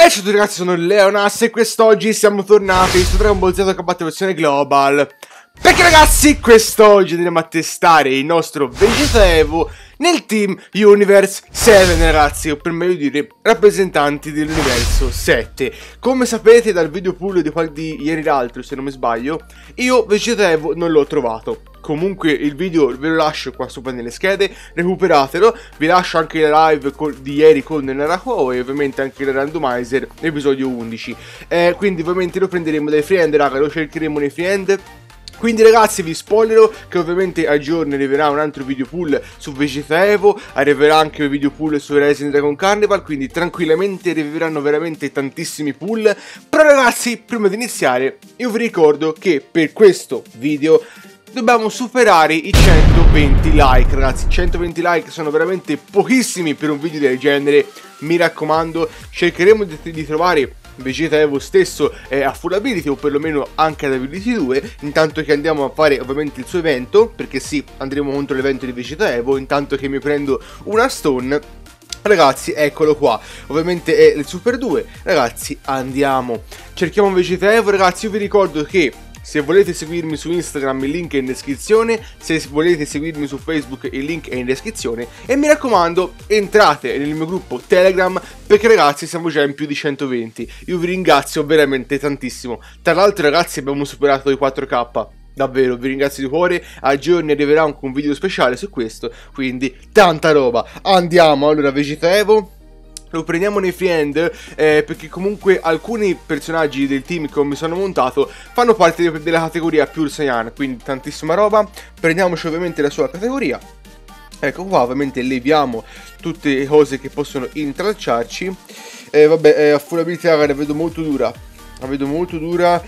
E ciao a tutti ragazzi, sono Leonas e quest'oggi siamo tornati su Dragon Ball Z Kakarot versione Global. Perché ragazzi, quest'oggi andremo a testare il nostro Vegeta Evo nel team Universe 7, ragazzi, o per meglio dire rappresentanti dell'universo 7. Come sapete dal video pool di ieri l'altro, se non mi sbaglio, io Vegeta Evo non l'ho trovato. Comunque il video ve lo lascio qua sopra nelle schede, recuperatelo. Vi lascio anche la live di ieri con Naraku e ovviamente anche il randomizer, episodio 11. Quindi ovviamente lo prenderemo dai friend, raga, lo cercheremo nei friend. Quindi ragazzi vi spoilerò che ovviamente a giorni arriverà un altro video pool su Vegeta Evo, arriverà anche un video pool su Rising Dragon Carnival, quindi tranquillamente arriveranno veramente tantissimi pool. Però ragazzi, prima di iniziare io vi ricordo che per questo video dobbiamo superare i 120 like, ragazzi. 120 like sono veramente pochissimi per un video del genere. Mi raccomando, cercheremo di trovare Vegeta Evo stesso a full ability, o perlomeno anche ad ability 2, intanto che andiamo a fare ovviamente il suo evento, perché sì, andremo contro l'evento di Vegeta Evo, intanto che mi prendo una stone. Ragazzi, eccolo qua, ovviamente è il Super 2, ragazzi, andiamo, cerchiamo Vegeta Evo. Ragazzi, io vi ricordo che se volete seguirmi su Instagram il link è in descrizione, se volete seguirmi su Facebook il link è in descrizione e mi raccomando entrate nel mio gruppo Telegram perché ragazzi siamo già in più di 120, io vi ringrazio veramente tantissimo. Tra l'altro ragazzi abbiamo superato i 4K, davvero vi ringrazio di cuore, a giorni arriverà anche un video speciale su questo, quindi tanta roba. Andiamo allora Vegeta Evo. Lo prendiamo nei friend perché comunque alcuni personaggi del team che mi sono montato fanno parte della categoria Pure Saiyan, quindi tantissima roba. Prendiamoci ovviamente la sua categoria. Ecco qua, ovviamente leviamo tutte le cose che possono intralciarci. Vabbè, a full ability la vedo molto dura. La vedo molto dura.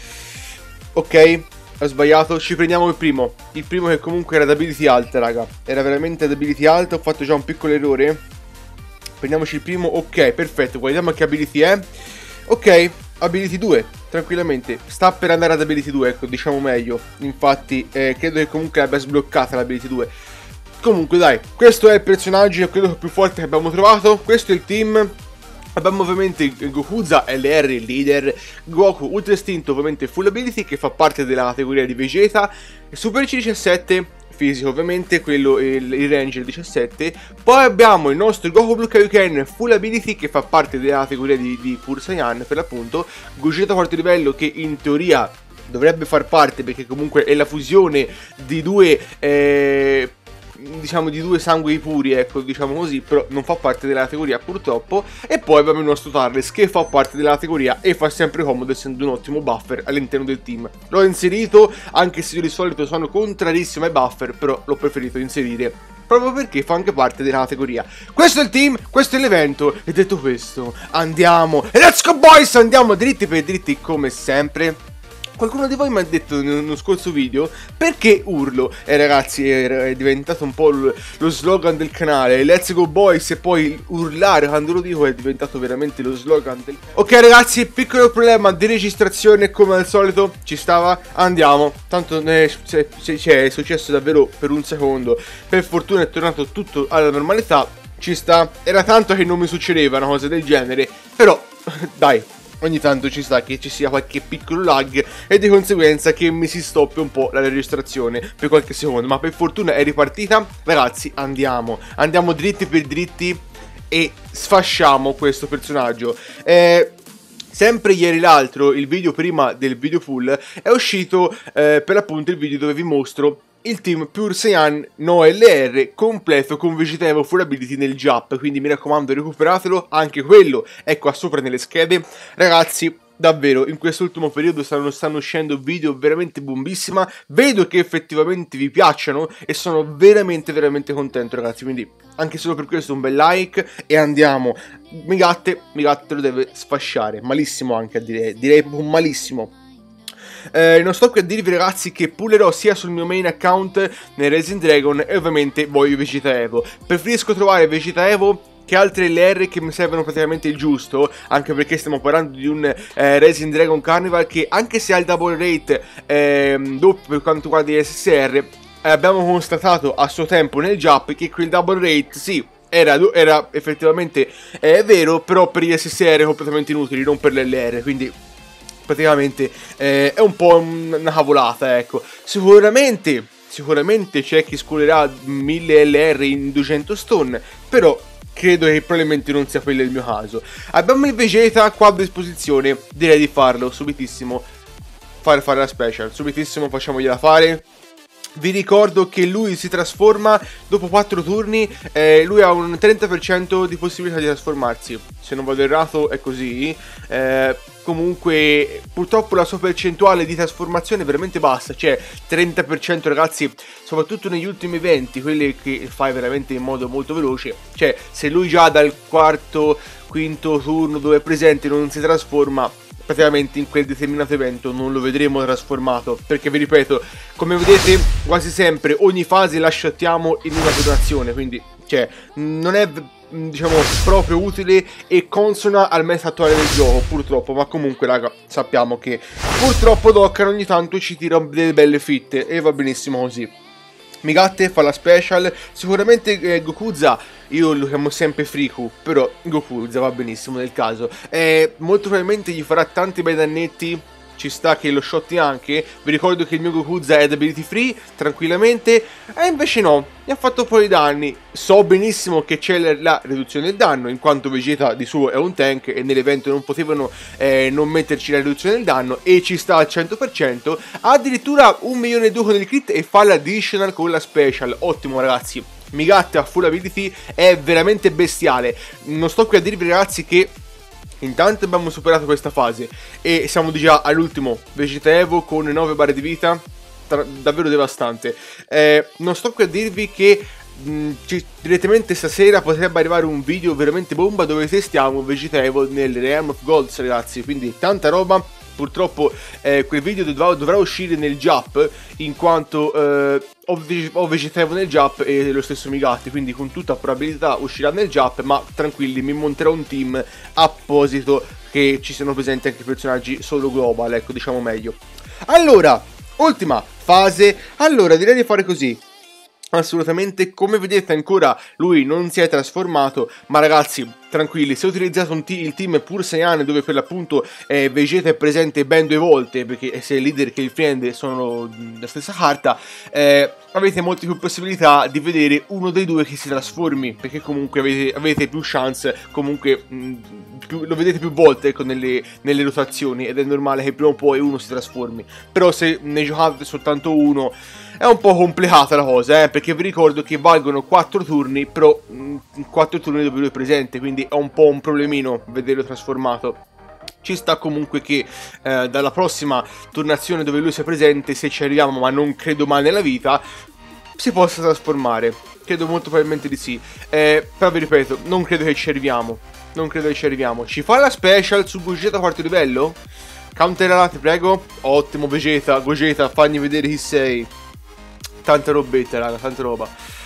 Ok, ho sbagliato. Ci prendiamo il primo. Il primo che comunque era ad ability alta, raga. Era veramente ad ability alta. Ho fatto già un piccolo errore. Prendiamoci il primo, ok, perfetto, guardiamo che ability è. Ok, ability 2, tranquillamente, sta per andare ad ability 2, ecco, diciamo meglio. Infatti, credo che comunque l'abbia sbloccata l'ability 2. Comunque dai, questo è il personaggio, credo più forte che abbiamo trovato. Questo è il team. Abbiamo ovviamente il Gokuza LR, il leader, Goku Ultra Istinto, ovviamente full ability, che fa parte della categoria di Vegeta, Super C17, fisico ovviamente, quello il Ranger 17. Poi abbiamo il nostro Goku Blue Kaioken full ability che fa parte della categoria di Pure Saiyan per l'appunto. Gogeta quarto livello che in teoria dovrebbe far parte perché comunque è la fusione di due diciamo di due sangui puri, ecco, diciamo così, però non fa parte della categoria purtroppo. E poi abbiamo il nostro Turles che fa parte della categoria e fa sempre comodo essendo un ottimo buffer all'interno del team. L'ho inserito anche se io di solito sono contrarissimo ai buffer, però l'ho preferito inserire proprio perché fa anche parte della categoria. Questo è il team, questo è l'evento e detto questo andiamo, let's go boys, andiamo dritti per dritti come sempre. Qualcuno di voi mi ha detto nello scorso video perché urlo, e ragazzi è diventato un po' lo slogan del canale, let's go boys, e poi urlare quando lo dico è diventato veramente lo slogan del canale. Ok ragazzi, piccolo problema di registrazione come al solito, ci stava, andiamo, tanto è successo davvero per un secondo, per fortuna è tornato tutto alla normalità, ci sta, era tanto che non mi succedeva una cosa del genere, però dai. Ogni tanto ci sta che ci sia qualche piccolo lag e di conseguenza che mi si stoppi un po' la registrazione per qualche secondo. Ma per fortuna è ripartita. Ragazzi, andiamo dritti per dritti e sfasciamo questo personaggio. Sempre ieri l'altro, il video prima del video full, è uscito per l'appunto il video dove vi mostro il team Pure Saiyan No LR completo con Vegeta Evo full ability nel Jap, quindi mi raccomando recuperatelo, anche quello è qua sopra nelle schede. Ragazzi, davvero in quest'ultimo periodo stanno uscendo video veramente bombissima, vedo che effettivamente vi piacciono e sono veramente contento ragazzi, quindi anche solo per questo un bel like e andiamo. Migatte lo deve sfasciare, malissimo anche direi proprio malissimo. Non sto qui a dirvi ragazzi che pullerò sia sul mio main account nel Rising Dragon e ovviamente voglio Vegeta Evo. Preferisco trovare Vegeta Evo che altre LR che mi servono praticamente il giusto, anche perché stiamo parlando di un Rising Dragon Carnival che anche se ha il double rate doppio per quanto riguarda gli SSR, abbiamo constatato a suo tempo nel Jap che quel double rate sì era effettivamente vero, però per gli SSR completamente inutili, non per l'LR, quindi praticamente è un po' una cavolata, ecco. Sicuramente c'è chi scolerà 1000 LR in 200 stone, però credo che probabilmente non sia quello il mio caso. Abbiamo il Vegeta qua a disposizione, direi di farlo subitissimo, fare la special, subitissimo facciamogliela fare. Vi ricordo che lui si trasforma dopo 4 turni, lui ha un 30% di possibilità di trasformarsi, se non vado errato è così. Comunque purtroppo la sua percentuale di trasformazione è veramente bassa, cioè 30% ragazzi, soprattutto negli ultimi eventi, quelli che fai veramente in modo molto veloce. Cioè se lui già dal quarto, quinto turno dove è presente non si trasforma, praticamente in quel determinato evento non lo vedremo trasformato, perché vi ripeto, come vedete quasi sempre ogni fase la shottiamo in una turnazione, quindi cioè non è diciamo proprio utile e consona al meta attuale del gioco purtroppo, ma comunque raga sappiamo che purtroppo Dokkan ogni tanto ci tira delle belle fitte e va benissimo così. Migatte fa la special, sicuramente Gokuza, io lo chiamo sempre Friku, però Gokuza va benissimo nel caso, molto probabilmente gli farà tanti bei dannetti, ci sta che lo shotti anche. Vi ricordo che il mio Gokuza è ability free, tranquillamente, e invece no, mi ha fatto un po' di danni. So benissimo che c'è la riduzione del danno, in quanto Vegeta di suo è un tank e nell'evento non potevano non metterci la riduzione del danno, e ci sta al 100%, addirittura 1 milione e 2 con il crit e fa l'additional con la special, ottimo ragazzi. Migatte a full ability è veramente bestiale. Non sto qui a dirvi ragazzi che intanto abbiamo superato questa fase e siamo già all'ultimo Vegeta Evo con 9 barre di vita, davvero devastante. Non sto qui a dirvi che direttamente stasera potrebbe arrivare un video veramente bomba dove testiamo Vegeta Evo nel Realm of Golds ragazzi, quindi tanta roba. Purtroppo quel video dovrà uscire nel JAP, in quanto ho Vegeta Evo nel JAP e lo stesso Migatte, quindi con tutta probabilità uscirà nel JAP, ma tranquilli, mi monterò un team apposito che ci siano presenti anche personaggi solo global, ecco, diciamo meglio. Allora, ultima fase, allora direi di fare così. Assolutamente, come vedete ancora lui non si è trasformato, ma ragazzi tranquilli, se utilizzate il team Pur Saiyan dove per l'appunto Vegeta è presente ben 2 volte, perché sia il leader che il friend sono la stessa carta, avete molte più possibilità di vedere uno dei due che si trasformi, perché comunque avete più chance, comunque lo vedete più volte ecco, nelle rotazioni, ed è normale che prima o poi uno si trasformi. Però se ne giocate soltanto uno è un po' complicata la cosa, perché vi ricordo che valgono 4 turni, però 4 turni dove lui è presente, quindi è un po' un problemino vederlo trasformato. Ci sta comunque che dalla prossima turnazione dove lui sia presente, se ci arriviamo, ma non credo mai nella vita, si possa trasformare. Credo molto probabilmente di sì, però vi ripeto, non credo che ci arriviamo. Non credo che ci arriviamo. Ci fa la special su Gogeta 4 livello? Counteralate prego. Ottimo Vegeta, Gogeta, fagli vedere chi sei. Tanta robetta raga, tanta roba.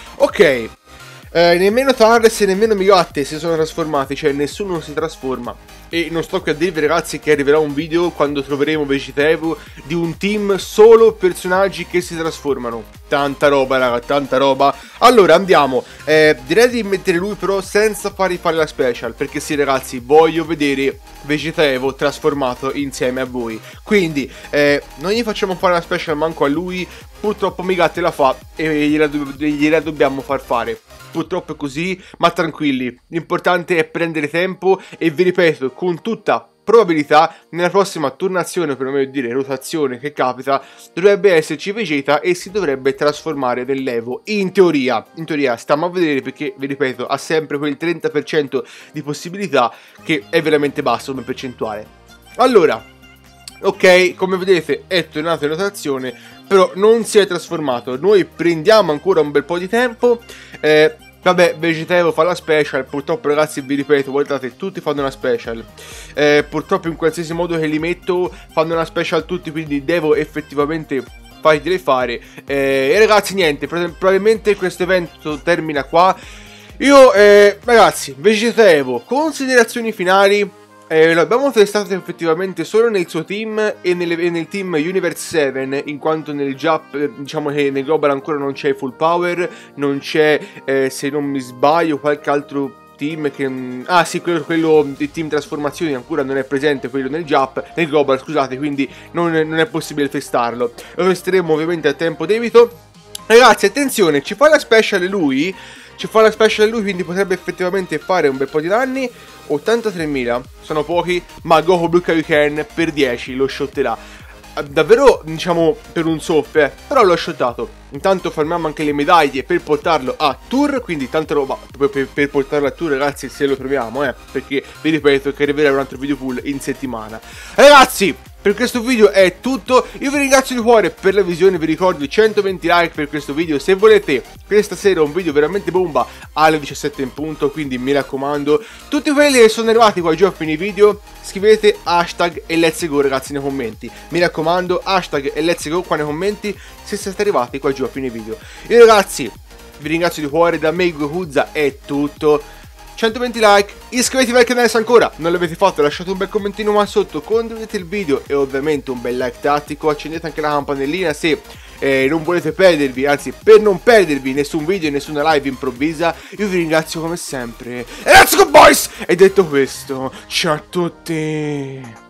Ok, nemmeno Tarles e nemmeno Migatte si sono trasformati, cioè nessuno si trasforma. E non sto qui a dirvi ragazzi che arriverà un video quando troveremo Vegeta Evo di un team solo personaggi che si trasformano. Tanta roba raga, tanta roba. Allora andiamo, direi di mettere lui però senza fargli fare la special, perché sì ragazzi, voglio vedere Vegeta Evo trasformato insieme a voi. Quindi non gli facciamo fare la special manco a lui. Purtroppo Migatte la fa e gliela dobbiamo far fare. Purtroppo è così, ma tranquilli, l'importante è prendere tempo e vi ripeto, con tutta probabilità, nella prossima turnazione, per meglio dire rotazione che capita, dovrebbe esserci Vegeta e si dovrebbe trasformare nell'Evo. In teoria, stiamo a vedere, perché vi ripeto, ha sempre quel 30% di possibilità che è veramente basso come percentuale. Allora, ok, come vedete è tornato in rotazione, però non si è trasformato. Noi prendiamo ancora un bel po' di tempo. Vabbè, Vegeta Evo fa la special. Purtroppo ragazzi vi ripeto, guardate, tutti fanno una special. Purtroppo in qualsiasi modo che li metto fanno una special tutti, quindi devo effettivamente fargliele fare. E ragazzi niente, probabilmente questo evento termina qua. Io ragazzi, Vegeta Evo, considerazioni finali. L'abbiamo testato effettivamente solo nel suo team e nel team Universe 7, in quanto nel JAP, diciamo che nel Global ancora non c'è full power, non c'è, se non mi sbaglio, qualche altro team che... ah sì, quello di team trasformazioni ancora non è presente, quello nel JAP, nel Global, scusate, quindi non è possibile testarlo. Lo testeremo ovviamente a tempo debito. Ragazzi, attenzione, ci fa la special lui, quindi potrebbe effettivamente fare un bel po' di danni. 83.000, sono pochi, ma Goku Blue Kaioken per 10 lo shotterà. Davvero, diciamo, per un soff, però l'ho shottato. Intanto farmiamo anche le medaglie per portarlo a tour, quindi tanta roba per portarlo a tour, ragazzi, se lo troviamo, perché vi ripeto che arriverà un altro video full in settimana. Ragazzi, per questo video è tutto, io vi ringrazio di cuore per la visione, vi ricordo 120 like per questo video, se volete questa sera un video veramente bomba alle 17 in punto, quindi mi raccomando, tutti quelli che sono arrivati qua giù a fine video, scrivete hashtag e let's go ragazzi nei commenti, mi raccomando hashtag e let's go qua nei commenti se siete arrivati qua giù a fine video. Io ragazzi vi ringrazio di cuore, da me Gokuza è tutto. 120 like, iscrivetevi al canale se ancora non l'avete fatto, lasciate un bel commentino qua sotto, condividete il video e ovviamente un bel like tattico, accendete anche la campanellina se non volete perdervi, anzi per non perdervi nessun video e nessuna live improvvisa. Io vi ringrazio come sempre e let's go boys! E detto questo, ciao a tutti!